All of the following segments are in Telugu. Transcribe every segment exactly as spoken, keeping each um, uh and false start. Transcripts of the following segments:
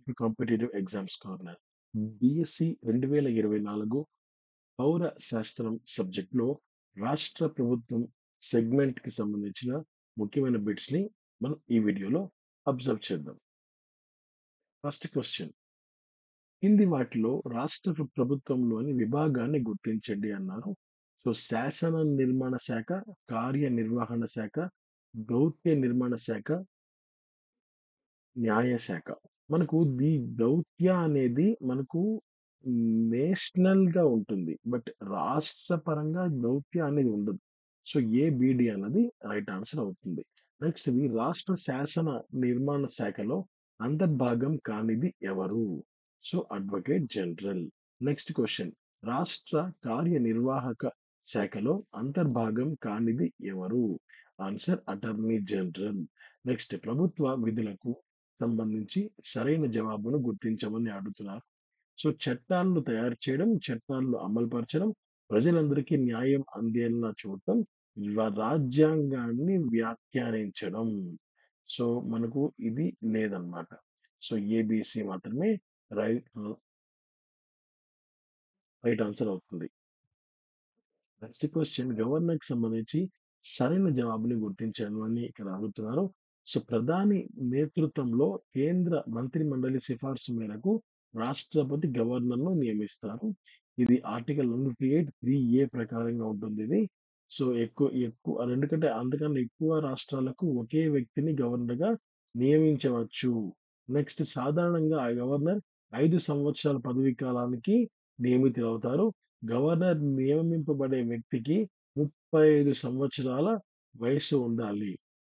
To competitive exams corner. BSc రెండు వేల ఇరవై నాలుగు పౌర శాస్త్రం సబ్జెక్ట్‌లో రాష్ట్ర ప్రభుత్వం సెగ్మెంట్‌కి సంబంధించిన ముఖ్యమైన బిట్స్‌ని మనం ఈ వీడియోలో అబ్జర్వ్ చేద్దాం. First question. కింది వాటిలో రాష్ట్ర ప్ర ప్రభుత్వంలోని విభాగాన్ని గుర్తించండి అన్నారు. సో, శాసన నిర్మాణ శాఖ, కార్యనిర్వహణ శాఖ, దౌత్య నిర్మాణ శాఖ, న్యాయశాఖ. మనకు ది దౌత్య అనేది మనకు నేషనల్‌గా ఉంటుంది. బట్ రాష్ట్ర పరంగా దౌత్య అనేది ఉండదు. సో, ఏ, బి, డి అన్నది రైట్ ఆన్సర్ అవుతుంది. నెక్స్ట్‌ది రాష్ట్ర శాసన నిర్మాణ శాఖలో అంతర్భాగం కానిది ఎవరు? So, advocate general. Next question. రాష్ట్ర కార్యనిర్వాహక శాఖలో అంతర్భాగం కానిది ఎవరు? Answer attorney general. నెక్స్ట్ ప్రభుత్వ విధులకు సంబంధించి సరైన జవాబును గుర్తించమని అడుగుతున్నారు. సో, చట్టాలను తయారు చేయడం, చట్టాలను అమలుపరచడం, ప్రజలందరికీ న్యాయం అందేలా చూడటం, వ రాజ్యాంగాన్ని వ్యాఖ్యానించడం. సో, మనకు ఇది లేదనమాట. సో, ఏబీసీ మాత్రమే రైట్ ఆహ్, రైట్ ఆన్సర్ అవుతుంది. నెక్స్ట్ క్వెషన్ గవర్నర్‌కి సంబంధించి సరైన జవాబుని గుర్తించమని ఇక్కడ అడుగుతున్నారు. సో, ప్రధాని నేతృత్వంలో కేంద్ర మంత్రిమండలి సిఫార్సు మేరకు రాష్ట్రపతి గవర్నర్‌ను నియమిస్తారు. ఇది ఆర్టికల్ నూట ఎనభై ఎనిమిది మూడు ఏ ప్రకారంగా ఉంటుందిది. సో, ఎక్కువ ఎక్కువ రెండుకంటే అంతకన్నా ఎక్కువ రాష్ట్రాలకు ఒకే వ్యక్తిని గవర్నర్‌గా నియమించవచ్చు. నెక్స్ట్ సాధారణంగా ఆ గవర్నర్ ఐదు సంవత్సరాల పదవీ కాలానికి నియమితులవుతారు. గవర్నర్ నియమింపబడే వ్యక్తికి ముప్పై ఐదు సంవత్సరాల వయస్సు ఉండాలి.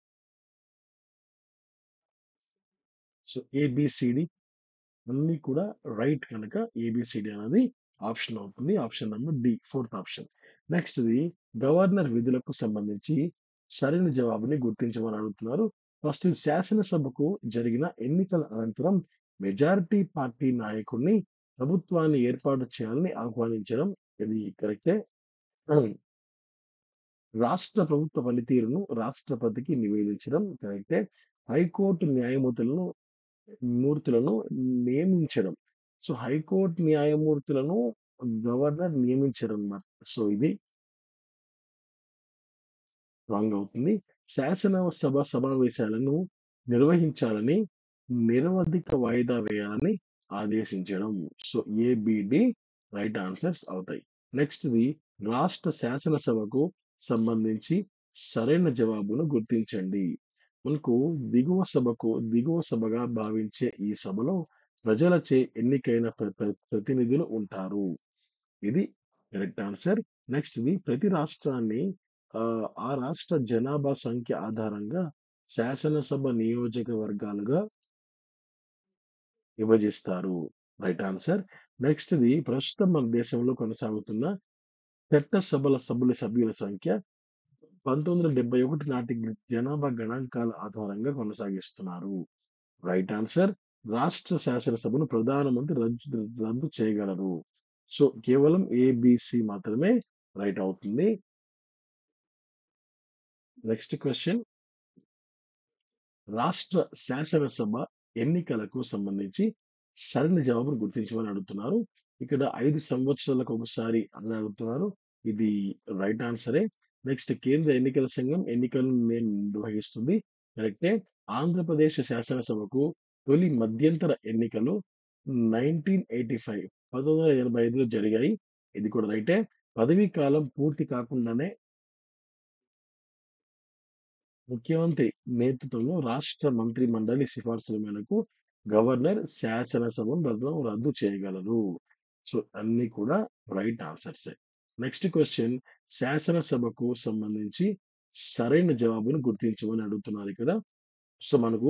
సో, ఏబీసీడీ అన్నీ కూడా రైట్ కనుక ఏబీసీడీ అనేది ఆప్షన్ అవుతుంది. Option number D fourth option. నెక్స్ట్‌ది గవర్నర్ విధులకు సంబంధించి సరైన జవాబుని గుర్తించమని అడుగుతున్నారు. ఫస్ట్ శాసనసభకు జరిగిన ఎన్నికల అనంతరం మెజారిటీ పార్టీ నాయకుడిని ప్రభుత్వాన్ని ఏర్పాటు చేయాలని ఆహ్వానించడం ఇది కరెక్టే. హ్మ్. రాష్ట్ర ప్రభుత్వ పనితీరును రాష్ట్రపతికి నివేదించడం కరెక్టే. హైకోర్టు న్యాయమూర్తులను మూర్తులను నియమించడం. సో, హైకోర్టు న్యాయమూర్తులను గవర్నర్ నియమించరనమాట. సో, ఇది రాంగ్ అవుతుంది. శాసనసభ సమావేశాలను నిర్వహించాలని నిరవధిక వాయిదా వేయాలని ఆదేశించడం. So, A, B, D right answers అవుతాయి. నెక్స్ట్‌ది రాష్ట్ర శాసనసభకు సంబంధించి సరైన జవాబును గుర్తించండి. మనకు దిగువ సభకు దిగువ సభగా భావించే ఈ సభలో ప్రజలచే ఎన్నికైన ప్ర ప్ర ప్రతినిధులు ఉంటారు. ఇది కరెక్ట్ ఆన్సర్. నెక్స్ట్‌ది ప్రతి రాష్ట్రాన్ని ఆహ్, ఆ రాష్ట్ర జనాభా సంఖ్య ఆధారంగా శాసనసభ నియోజకవర్గాలుగా విభజిస్తారు. Right answer. నెక్స్ట్‌ది ప్రస్తుతం మన దేశంలో కొనసాగుతున్న చట్టసభల సభ్యుల సభ్యుల సంఖ్య పంతొమ్మిది వందల డెబ్బై ఒకటి నాటి జనాభా గణాంకాల ఆధారంగా కొనసాగిస్తున్నారు. Right answer. రాష్ట్ర శాసనసభను ప్రధానమంత్రి రద్దు రద్దు చేయగలరు. సో, కేవలం ఏ, బి, సి మాత్రమే రైట్ అవుతుంది. Next question. రాష్ట్ర శాసనసభ ఎన్నికలకు సంబంధించి సరైన జవాబును గుర్తించమని అడుగుతున్నారు. ఇక్కడ ఐదు సంవత్సరాలకు ఒకసారి అని అడుగుతున్నారు. ఇది రైట్ ఆన్సరే. నెక్స్ట్ కేంద్ర ఎన్నికల సంఘం ఎన్నికలను నే నిర్వహిస్తుంది. కరెక్టే. ఆంధ్రప్రదేశ్ శాసనసభకు తొలి మధ్యంతర ఎన్నికలు పంతొమ్మిది వందల ఎనభై ఐదులో జరిగాయి. ఇది కూడా రైటే. పదవీ కాలం పూర్తి కాకుండానే ముఖ్యమంత్రి నేతృత్వంలో రాష్ట్ర మంత్రిమండలి సిఫార్సుల మేరకు గవర్నర్ శాసనసభను రద్దు రద్దు చేయగలరు. సో, అన్నీ కూడా రైట్ ఆన్సర్సే. Next question. శాసనసభకు సంబంధించి సరైన జవాబును గుర్తించమని అడుగుతున్నారు ఇక్కడ. సో, మనకు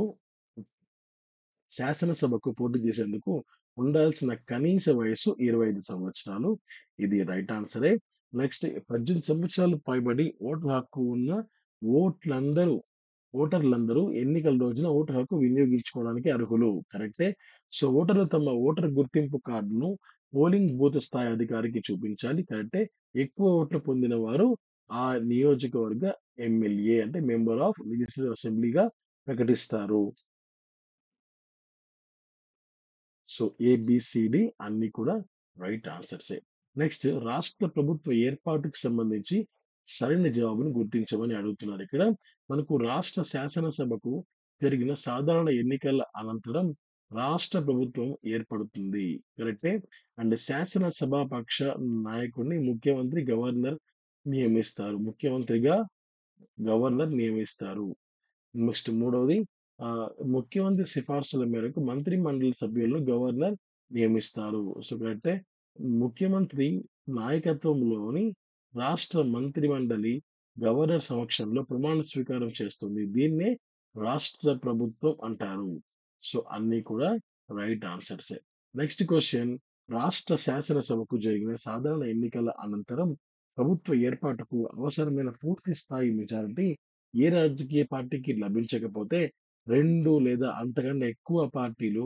శాసనసభకు పోటీ చేసేందుకు ఉండాల్సిన కనీస వయస్సు ఇరవై ఐదు సంవత్సరాలు. ఇది రైట్ ఆన్సరే. నెక్స్ట్ పద్దెనిమిది సంవత్సరాలు పైబడి ఓటు హక్కు ఉన్న ఓట్లందరూ ఓటర్లందరూ ఎన్నికల రోజున ఓటు హక్కు వినియోగించుకోవడానికి అర్హులు. కరెక్టే. సో, ఓటర్లు తమ ఓటర్ గుర్తింపు కార్డును పోలింగ్ బూత్ స్థాయి అధికారికి చూపించాలి. కరెక్టే. ఎక్కువ ఓట్లు పొందిన వారు ఆ నియోజకవర్గ ఎమ్మెల్యే అంటే మెంబర్ ఆఫ్ లెజిస్లేటివ్ అసెంబ్లీగా ప్రకటిస్తారు. సో ఏబిసిడి అన్ని కూడా రైట్ ఆన్సర్సే. నెక్స్ట్ రాష్ట్ర ప్రభుత్వ ఏర్పాటుకు సంబంధించి సరైన జవాబును గుర్తించమని అడుగుతున్నారు ఇక్కడ. మనకు రాష్ట్ర శాసనసభకు జరిగిన సాధారణ ఎన్నికల అనంతరం రాష్ట్ర ప్రభుత్వం ఏర్పడుతుంది. కరెక్టే. అండ్ శాసనసభాపక్ష నాయకుడిని ముఖ్యమంత్రి, గవర్నర్ నియమిస్తారు. ముఖ్యమంత్రిగా గవర్నర్ నియమిస్తారు. నెక్స్ట్ మూడవది ఆహ్, ముఖ్యమంత్రి సిఫార్సుల మేరకు మంత్రి మండలి సభ్యులను గవర్నర్ నియమిస్తారు. సో, కరెక్టే. ముఖ్యమంత్రి నాయకత్వంలోని రాష్ట్ర మంత్రి మండలి గవర్నర్ సమక్షంలో ప్రమాణ స్వీకారం చేస్తుంది. దీన్నే రాష్ట్ర ప్రభుత్వం అంటారు. సో, అన్నీ కూడా రైట్ ఆన్సర్సే. నెక్స్ట్ క్వెషన్ రాష్ట్ర శాసనసభకు జరిగిన సాధారణ ఎన్నికల అనంతరం ప్రభుత్వ ఏర్పాటుకు అవసరమైన పూర్తి స్థాయి మెజారిటీ ఏ రాజకీయ పార్టీకి లభించకపోతే రెండు లేదా అంతకన్నా ఎక్కువ పార్టీలు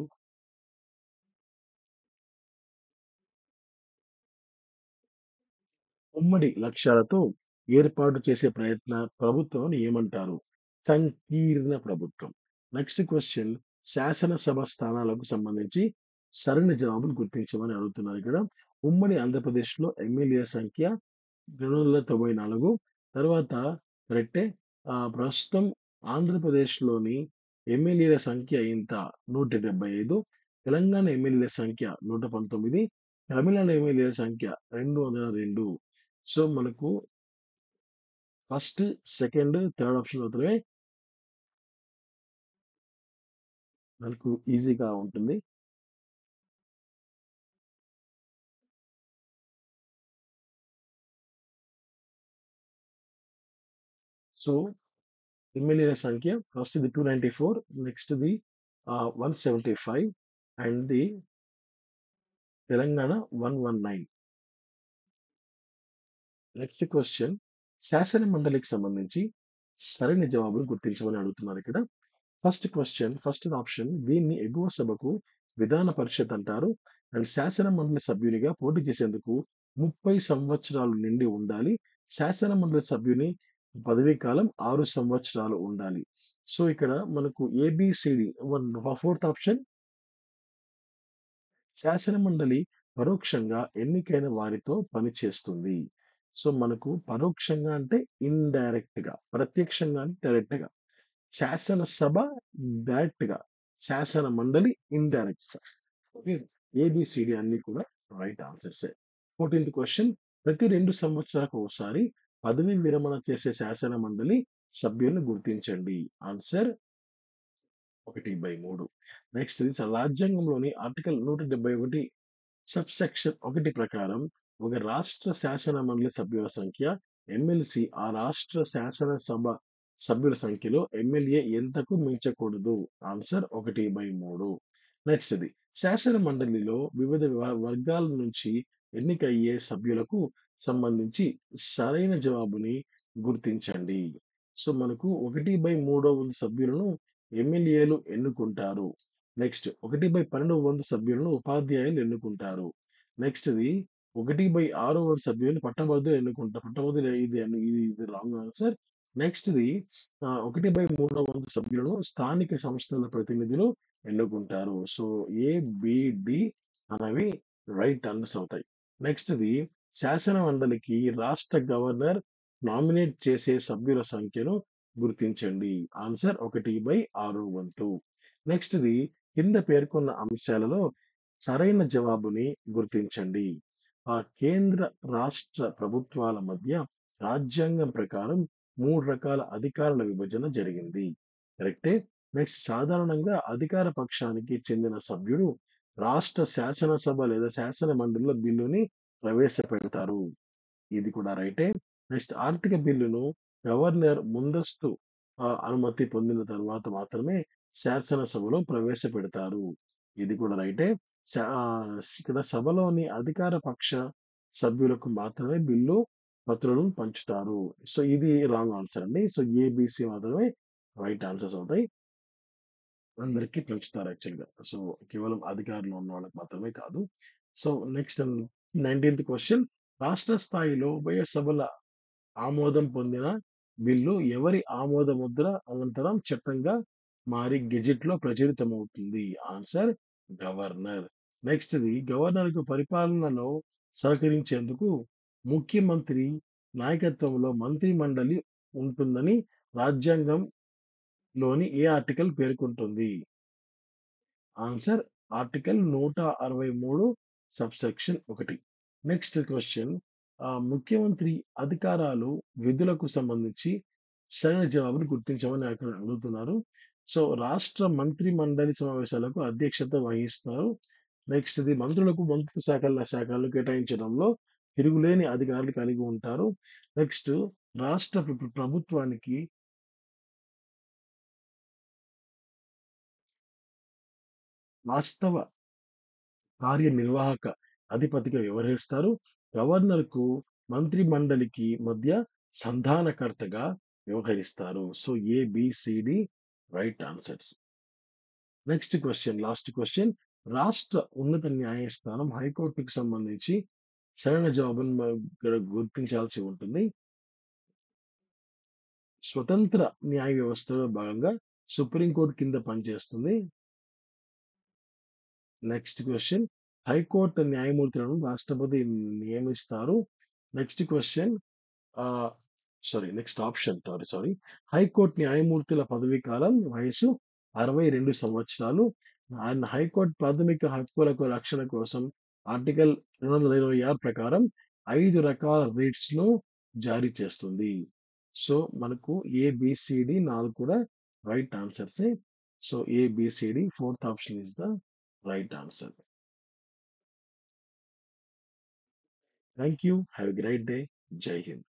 ఉమ్మడి లక్ష్యాలతో ఏర్పాటు చేసే ప్రయత్న ప్రభుత్వాన్ని ఏమంటారు? సంకీర్ణ ప్రభుత్వం. నెక్స్ట్ క్వెషన్ శాసనసభ స్థానాలకు సంబంధించి సరైన జవాబును గుర్తించమని అడుగుతున్నారు ఇక్కడ. ఉమ్మడి ఆంధ్రప్రదేశ్‌లో ఎమ్మెల్యేల సంఖ్య రెండు వందల తొంభై నాలుగు. తర్వాత కరెక్టే. ఆహ్, ప్రస్తుతం ఆంధ్రప్రదేశ్‌లోని ఎమ్మెల్యేల సంఖ్య ఎంత? నూట డెబ్బై ఐదు. తెలంగాణ ఎమ్మెల్యేల సంఖ్య నూట పంతొమ్మిది. తమిళనాడు ఎమ్మెల్యేల సంఖ్య రెండు వందల రెండు. సో, మనకు ఫస్ట్, సెకండ్, థర్డ్ ఆప్షన్ మాత్రమే మనకు ఈజీగా ఉంటుంది. సో, ఎమ్మెల్యేల సంఖ్య ఫస్ట్‌ది రెండు వందల తొంభై నాలుగు, నెక్స్ట్‌ది ఆహ్, నూట డెబ్బై ఐదు అండ్ ది తెలంగాణ నూట పదకొండు. నెక్స్ట్ క్వెషన్ శాసన మండలికి సంబంధించి సరైన జవాబును గుర్తించమని అడుగుతున్నారు ఇక్కడ. ఫస్ట్ క్వెషన్ ఫస్ట్ ఆప్షన్ దీన్ని ఎగువ సభకు విధాన పరిషత్ అంటారు. అండ్ శాసన మండలి సభ్యునిగా పోటీ చేసేందుకు ముప్పై సంవత్సరాలు నిండి ఉండాలి. శాసన మండలి సభ్యుని పదవీ కాలం ఆరు సంవత్సరాలు ఉండాలి. సో, ఇక్కడ మనకు ఏబిసిడి వన్ ఫోర్త్ ఆప్షన్ శాసనమండలి పరోక్షంగా ఎన్నికైన వారితో పనిచేస్తుంది. సో, మనకు పరోక్షంగా అంటే ఇండైరెక్ట్‌గా, ప్రత్యక్షంగా అంటే డైరెక్ట్‌గా. శాసనసభ డైరెక్ట్‌గా, శాసన మండలి ఇండైరెక్ట్‌గా. ఓకే. ఏబీసీడీ అన్నీ కూడా రైట్ ఆన్సర్సే. పద్నాలుగవ క్వెషన్ ప్రతి రెండు సంవత్సరాలకు ఒకసారి పదవీ విరమణ చేసే శాసన మండలి సభ్యులను గుర్తించండి. ఆన్సర్ ఒకటి/మూడు. నెక్స్ట్ స రాజ్యాంగంలోని ఆర్టికల్ నూట డెబ్బై ఒకటి సబ్‌సెక్షన్ ఒకటి ప్రకారం ఒక రాష్ట్ర శాసన మండలి సభ్యుల సంఖ్య ఎమ్మెల్సీ ఆ రాష్ట్ర శాసనసభ సభ్యుల సంఖ్యలో ఎమ్మెల్యే ఎంతకు మించకూడదు. ఆన్సర్ ఒకటి/మూడు. నెక్స్ట్‌ది శాసన మండలిలో వివిధ వ వర్గాల నుంచి ఎన్నికయ్యే సభ్యులకు సంబంధించి సరైన జవాబుని గుర్తించండి. సో, మనకు ఒకటి/మూడు వంతు సభ్యులను ఎమ్మెల్యేలు ఎన్నుకుంటారు. నెక్స్ట్ ఒకటి/పన్నెండు వంతు సభ్యులను ఉపాధ్యాయులు ఎన్నుకుంటారు. నెక్స్ట్‌ది ఒకటి/ఆరు వంతు సభ్యులను పట్టభద్రులు ఎన్నుకుంటారు. పట్టభద్రులు ఇది అని ఇది ఇది రాంగ్ ఆన్సర్. నెక్స్ట్‌ది ఆహ్, ఒకటి/మూడు వంతు సభ్యులను స్థానిక సంస్థల ప్రతినిధులు ఎన్నుకుంటారు. సో, ఏ, బి, డి అనేవి రైట్ ఆన్సర్స్ అవుతాయి. నెక్స్ట్‌ది శాసన మండలికి రాష్ట్ర గవర్నర్ నామినేట్ చేసే సభ్యుల సంఖ్యను గుర్తించండి. ఆన్సర్ ఒకటి/ఆరు వంతు. నెక్స్ట్‌ది కింద పేర్కొన్న అంశాలలో సరైన జవాబుని గుర్తించండి. ఆ కేంద్ర, రాష్ట్ర ప్రభుత్వాల మధ్య రాజ్యాంగం ప్రకారం మూడు రకాల అధికారాల విభజన జరిగింది. కరెక్టే. నెక్స్ట్ సాధారణంగా అధికార పక్షానికి చెందిన సభ్యుడు రాష్ట్ర శాసనసభ లేదా శాసన మండలిలో బిల్లుని ప్రవేశపెడతారు. ఇది కూడా రైటే. నెక్స్ట్ ఆర్థిక బిల్లును గవర్నర్ ముందస్తు ఆహ్, అనుమతి పొందిన తర్వాత మాత్రమే శాసనసభలో ప్రవేశపెడతారు. ఇది కూడా రైటే. శా ఆహ్, ఇక్కడ సభలోని అధికార పక్ష సభ్యులకు మాత్రమే బిల్లు పత్రాలను పంచుతారు. సో, ఇది రాంగ్ ఆన్సర్ అండి. సో, ఏ, బి, సి మాత్రమే రైట్ ఆన్సర్స్ అవుతాయి. అందరికి పంచుతారు యాక్చువల్‌గా. సో, కేవలం అధికారంలో ఉన్న వాళ్ళకి మాత్రమే కాదు. సో, నెక్స్ట్ పంతొమ్మిదవ క్వెషన్ రాష్ట్ర స్థాయిలో ఉభయ సభల ఆమోదం పొందిన బిల్లు ఎవరి ఆమోద ముద్ర అనంతరం చట్టంగా మారి గెజిట్‌లో ప్రచురితమవుతుంది. Answer governor. నెక్స్ట్‌ది గవర్నర్‌కు పరిపాలనలో సహకరించేందుకు ముఖ్యమంత్రి నాయకత్వంలో మంత్రి మండలి ఉంటుందని రాజ్యాంగంలోని ఏ ఆర్టికల్ పేర్కొంటుంది? ఆన్సర్ ఆర్టికల్ నూట అరవై మూడు సబ్‌సెక్షన్ ఒకటి. నెక్స్ట్ క్వెషన్ ఆహ్, ముఖ్యమంత్రి అధికారాలు, విధులకు సంబంధించి సరైన జవాబును గుర్తించమని అక్కడ అడుగుతున్నారు. సో, రాష్ట్ర మంత్రి మండలి సమావేశాలకు అధ్యక్షత వహిస్తారు. నెక్స్ట్‌ది మంత్రులకు మంత్రిత్వ శాఖల శాఖలను కేటాయించడంలో తిరుగులేని అధికారాలు కలిగి ఉంటారు. నెక్స్ట్ రాష్ట్ర ప్ర ప్ర ప్రభుత్వానికి వాస్తవ కార్యనిర్వాహక అధిపతిగా వ్యవహరిస్తారు. గవర్నర్‌కు మంత్రి మండలికి మధ్య సంధానకర్తగా వ్యవహరిస్తారు. So, A, B, C, D right answers. Next question last question. రాష్ట్ర ఉన్నత న్యాయస్థానం హైకోర్టుకు సంబంధించి సరైన జవాబును మ ఇక్కడ గుర్తించాల్సి ఉంటుంది. స్వతంత్ర న్యాయ వ్యవస్థలో భాగంగా సుప్రీం కోర్ట్ కింద పనిచేస్తుంది. Next question. హైకోర్టు న్యాయమూర్తులను రాష్ట్రపతి నియమిస్తారు. Next question ah, sorry next option sorry, sorry. హైకోర్టు న్యాయమూర్తుల పదవీ కాలం వయస్సు అరవై రెండు సంవత్సరాలు. అండ్ హైకోర్టు ప్రాథమిక హక్కులకు రక్షణ కోసం ఆర్టికల్ రెండు ఇరవై ఆరు ప్రకారం ఐదు రకాల రిట్స్‌ను జారీ చేస్తుంది. సో, మనకు ఏ, బి, సి, డి నాలుగు కూడా రైట్ ఆన్సర్సే. So, A, B, C, D fourth option is the right answer. Thank you. Have a great day. జై హింద్.